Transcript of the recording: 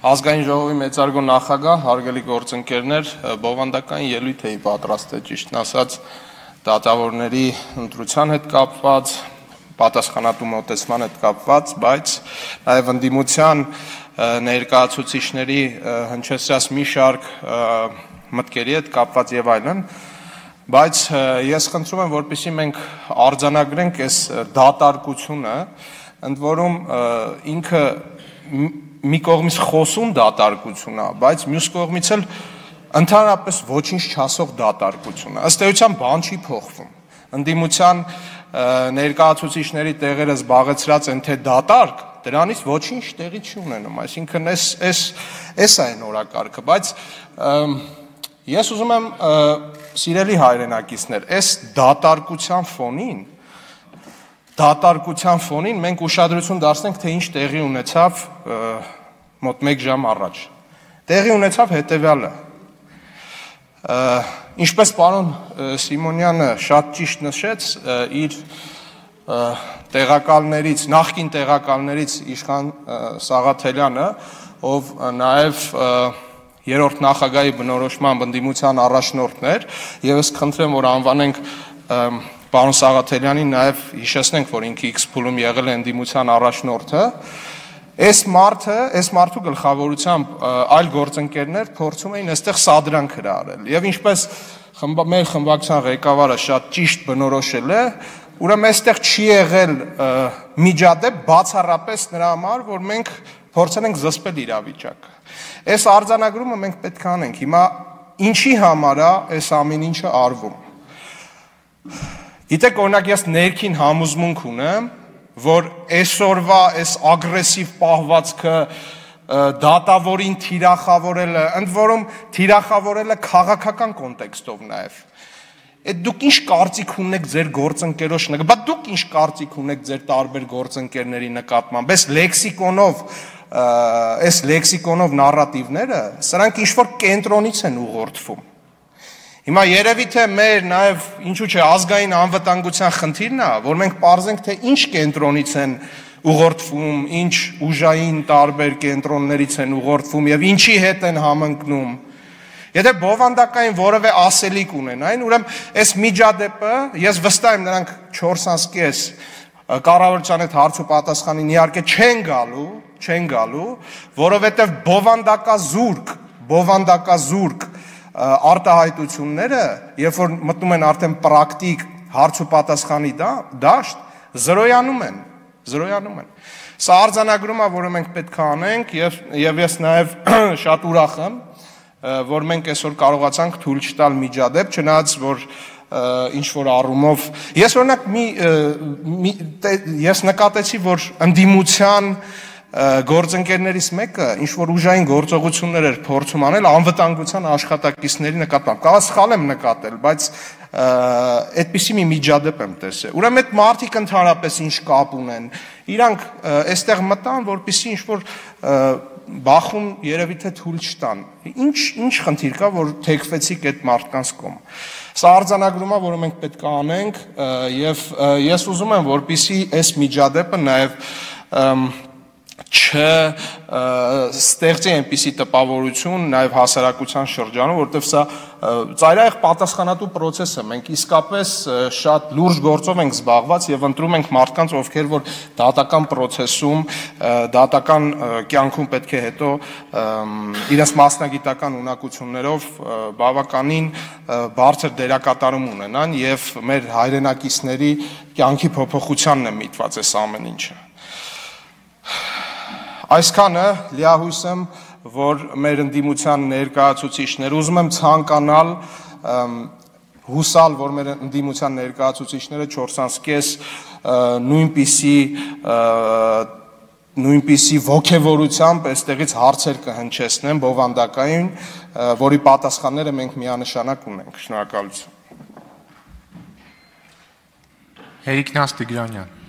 Ազգային ժողովի մեծարգո նախագահ, հարգելի գործընկերներ, բովանդակային ելույթ էի պատրաստել, ճիշտն ասած, դատավորների ընտրության հետ կապված, պատասխանատու մոտեցման հետ կապված, բայց նաև ընդդիմության ներկայացուցիչների հնչեցրած մի շարք մտքերի հետ կապված եւ այլն, բայց ես խնդրում եմ, որպեսզի մենք արձանագրենք այս դատարկությունը, ընդ որում ինքը մի կողմից խոսուն դատարկություն է, բայց մյուս կողմից էլ ընդհանրապես ոչինչ չասող դատարկություն է։ Ըստ էության բան չի փոխվում։ Ընդդիմության ներկայացուցիչների տեղերը զբաղեցրած են թե դատարկ, դրանից ոչինչ տեղի չի ունենում, այսինքն էս է այն օրակարգը, բայց ես ուզում եմ սիրելի հայրենակիցներ, այս դատարկության ֆոնին մենք ուշադրություն դարձնենք, թե ինչ տեղի ունեցավ մոտ 1 ժամ առաջ։ Տեղի ունեցավ հետևյալը. ինչպես պարոն Սիմոնյանը շատ ճիշտ նշեց, իր տեղակալներից, նախկին տեղակալներից Իշխան Սաղաթելյանը, ով նաև երրորդ նախագահի բնորոշմամբ ընդդիմության առաջնորդն էր, եւ ես խնդրեմ, որ անվանենք պարոն Սաղաթելյանին, նաև հիշեցնենք, որ ինքը X փուլում եղել է ընդդիմության առաջնորդը, այս մարդու գլխավորությամբ այլ գործընկերներ փորձում էին այստեղ սադրանք հրահրել։ Եվ ինչպես մեր խմբակցության ղեկավարը շատ ճիշտ բնորոշել է, ուրեմն այստեղ չի եղել միջադեպ բացառապես նրա համար, որ մենք փորձել ենք զսպել իրավիճակը։ Այս արձանագրումը մենք պետք է անենք։ Հիմա ինչի համար է այս ամեն ինչը արվում։ Գիտեք, օրինակ ես ներքին համոզմունք ունեմ, որ այսօրվա այս ագրեսիվ պահվածքը դատավորին թիրախավորելը, ընդ որում թիրախավորելը քաղաքական կոնտեքստով նաև։ Այդ դուք ինչ կարծիք ունեք ձեր գործընկերոջ նկատմամբ, բայց դուք ինչ կարծիք ունեք ձեր տարբեր գործընկերների նկատմամբ, այս լեքսիկոնով նարատիվները, սրանք ինչ-որ կենտրոնից են ուղղորդվում։ Հիմա երևի թե մեր նաև ինչու՞ չէ ազգային անվտանգության խնդիրն է, որ մենք պարզենք, թե ինչ կենտրոնից են ուղղորդվում, ինչ ուժային տարբեր կենտրոններից են ուղղորդվում եւ ինչի հետ են համընկնում։ Եթե բովանդակային որևէ ասելիք ունենային, ուրեմն այս միջադեպը, ես վստահ եմ նրանք 4.5 կառավարության հետ հարց ու պատասխանին իհարկե չեն գալու, որովհետեւ բովանդակազուրկ արտահայտությունները, երբ որ մտնում են արդեն պրակտիկ հարց ու պատասխանի դաշտ, զրոյանում են։ Սա արձանագրումը, որը մենք պետք է անենք, եւ ես նաեւ շատ ուրախ եմ, որ մենք այսօր կարողացանք թույլ չտալ միջադեպ, չնայած որ ինչ որ առումով ես օրինակ ես նկատեցի, որ ընդդիմության գործընկերներից մեկը ինչ որ ուժային գործողություններ էր փորձում անել անվտանգության աշխատակիցների նկատմամբ։ Կարող սխալ եմ նկատել, բայց այդպիսի մի միջադեպ եմ տեսել։ Ուրեմն այդ մարդիկ ընդհանրապես ինչ կապ ունեն։ Իրանք այստեղ մտան, որպեսզի ինչ որ բախում երևի թե թույլ չտան։ Ինչ խնդիր կա, որ թեքվեցիք այդ մարդկանց կողմ։ Սա արձանագրումը, որը մենք պետք է անենք, եւ ես ուզում եմ, որպեսզի այս միջադեպը նաեւ ստեղծի այնպիսի տպավորություն նաև հասարակության շրջանում, որտեղ սա ծայրահեղ պատասխանատու process է, մենք իսկապես շատ լուրջ գործով ենք զբաղված եւ ընտրում ենք մարդկանց, ովքեր որ դատական process-ում, դատական կյանքում պետք է հետո իրենց մասնագիտական ունակություններով բավականին բարձր դերակատարում ունենան եւ մեր հայրենակիցների կյանքի փոփոխությանն է միտված այս ամեն ինչը։ Այսքանը լիահույս եմ, որ մեր ընդդիմության ներկայացուցիչները, ուզում եմ ցանկանալ հուսալ, որ մեր ընդդիմության ներկայացուցիչները 4.5 նույնպիսի ոգևորությամբ այստեղից հարցեր կհնչեցնեն բովանդակային, որի պատասխանները մենք միանշանակ ունենք։ Շնորհակալություն։ Հերիկնաս Տիգրանյան։